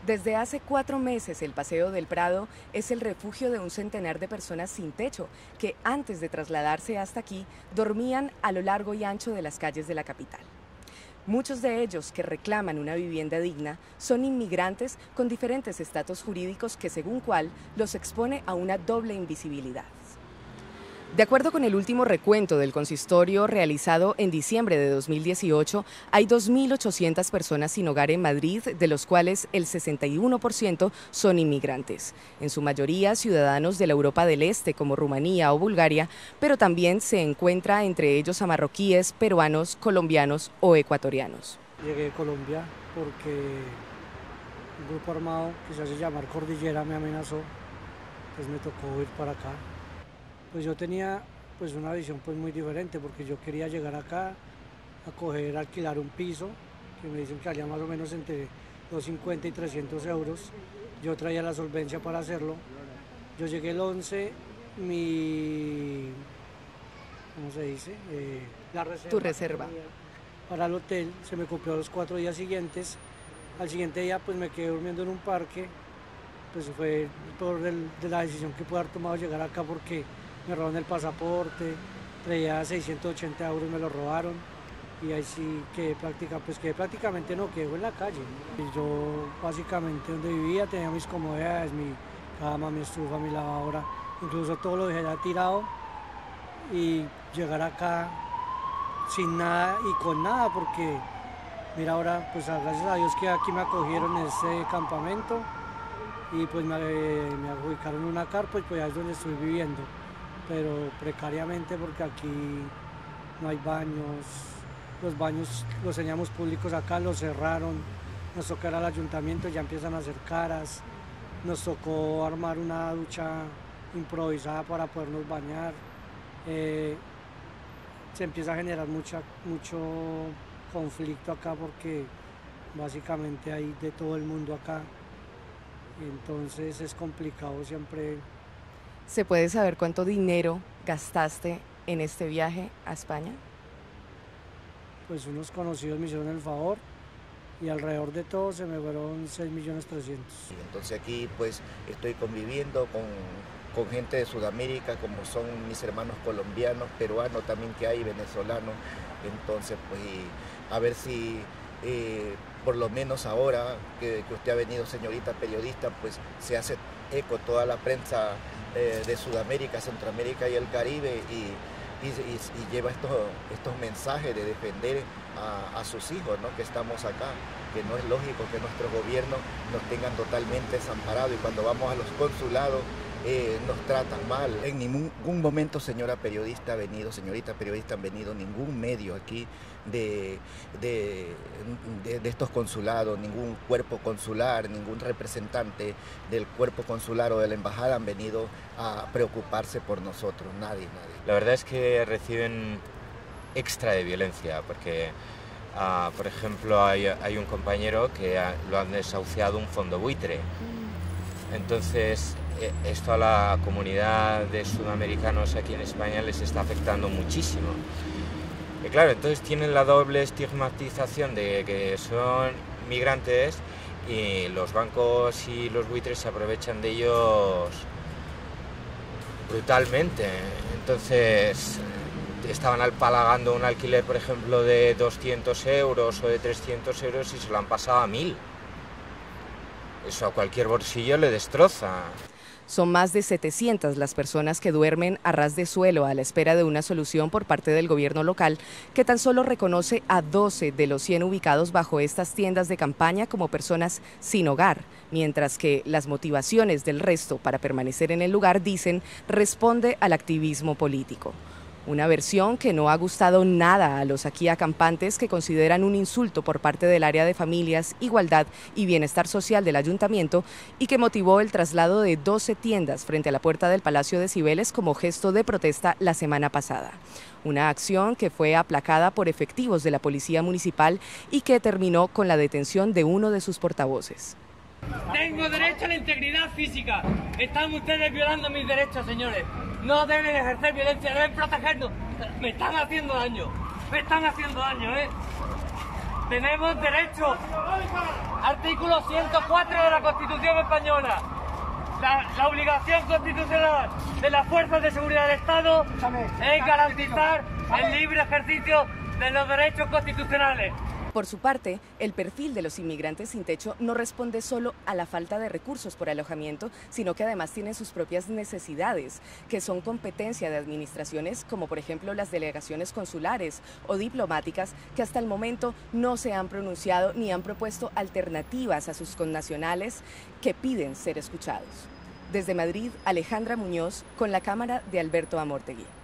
Desde hace 4 meses, el Paseo del Prado es el refugio de un centenar de personas sin techo que antes de trasladarse hasta aquí dormían a lo largo y ancho de las calles de la capital. Muchos de ellos que reclaman una vivienda digna son inmigrantes con diferentes estatus jurídicos que según cual los expone a una doble invisibilidad. De acuerdo con el último recuento del consistorio realizado en diciembre de 2018, hay 2.800 personas sin hogar en Madrid, de los cuales el 61% son inmigrantes, en su mayoría ciudadanos de la Europa del Este como Rumanía o Bulgaria, pero también se encuentra entre ellos a marroquíes, peruanos, colombianos o ecuatorianos. Llegué a Colombia porque un grupo armado que se hace llamar Cordillera me amenazó, pues me tocó ir para acá. Pues yo tenía pues una visión pues muy diferente porque yo quería llegar acá a alquilar un piso que me dicen que valía más o menos entre 250 y 300 euros. Yo traía la solvencia para hacerlo. Yo llegué el 11, ¿cómo se dice? La reserva. Tu reserva. Para el hotel se me cumplió los 4 días siguientes. Al siguiente día pues me quedé durmiendo en un parque. Pues fue por de la decisión que pude haber tomado llegar acá porque me robaron el pasaporte, traía 680 euros, me lo robaron y ahí sí quedé prácticamente no, quedé en la calle. Y yo básicamente donde vivía tenía mis comodidades, mi cama, mi estufa, mi lavadora, incluso todo lo dejé ya tirado y llegar acá sin nada y con nada porque mira ahora pues gracias a Dios que aquí me acogieron en este campamento y pues me adjudicaron una carpa y pues ya es donde estoy viviendo. Pero precariamente porque aquí no hay baños, los baños los teníamos públicos acá, los cerraron, nos tocó ir al ayuntamiento, ya empiezan a hacer caras, nos tocó armar una ducha improvisada para podernos bañar, se empieza a generar mucho conflicto acá porque básicamente hay de todo el mundo acá, entonces es complicado siempre. ¿Se puede saber cuánto dinero gastaste en este viaje a España? Pues unos conocidos me hicieron el favor y alrededor de todo se me fueron 6.300.000. Entonces aquí pues estoy conviviendo con gente de Sudamérica, como son mis hermanos colombianos, peruanos también que hay, venezolanos. Entonces pues a ver si por lo menos ahora que usted ha venido, señorita periodista, pues se hace eco toda la prensa de Sudamérica, Centroamérica y el Caribe y lleva estos mensajes de defender a sus hijos, ¿no? Que estamos acá, que no es lógico que nuestros gobiernos nos tengan totalmente desamparados y cuando vamos a los consulados nos tratan mal. En ningún momento, señorita periodista, han venido ningún medio aquí de estos consulados, ningún cuerpo consular, ningún representante del cuerpo consular o de la embajada han venido a preocuparse por nosotros, nadie. La verdad es que reciben extra de violencia, porque, por ejemplo, hay un compañero que lo han desahuciado un fondo buitre. Entonces, esto a la comunidad de sudamericanos aquí en España les está afectando muchísimo. Y claro, entonces tienen la doble estigmatización de que son migrantes y los bancos y los buitres se aprovechan de ellos brutalmente. Entonces estaban pagando un alquiler, por ejemplo, de 200 euros o de 300 euros y se lo han pasado a 1.000. Eso a cualquier bolsillo le destroza. Son más de 700 las personas que duermen a ras de suelo a la espera de una solución por parte del gobierno local, que tan solo reconoce a 12 de los 100 ubicados bajo estas tiendas de campaña como personas sin hogar, mientras que las motivaciones del resto para permanecer en el lugar, dicen, responde al activismo político. Una versión que no ha gustado nada a los aquí acampantes, que consideran un insulto por parte del área de familias, igualdad y bienestar social del ayuntamiento y que motivó el traslado de 12 tiendas frente a la puerta del Palacio de Cibeles como gesto de protesta la semana pasada. Una acción que fue aplacada por efectivos de la Policía Municipal y que terminó con la detención de uno de sus portavoces. Tengo derecho a la integridad física. Están ustedes violando mis derechos, señores. No deben ejercer violencia, deben protegernos. Me están haciendo daño, ¿eh? Tenemos derecho. Artículo 104 de la Constitución española. La obligación constitucional de las fuerzas de seguridad del Estado es garantizar el libre ejercicio de los derechos constitucionales. Por su parte, el perfil de los inmigrantes sin techo no responde solo a la falta de recursos por alojamiento, sino que además tienen sus propias necesidades, que son competencia de administraciones como por ejemplo las delegaciones consulares o diplomáticas, que hasta el momento no se han pronunciado ni han propuesto alternativas a sus connacionales que piden ser escuchados. Desde Madrid, Alejandra Muñoz, con la cámara de Alberto Amortegui.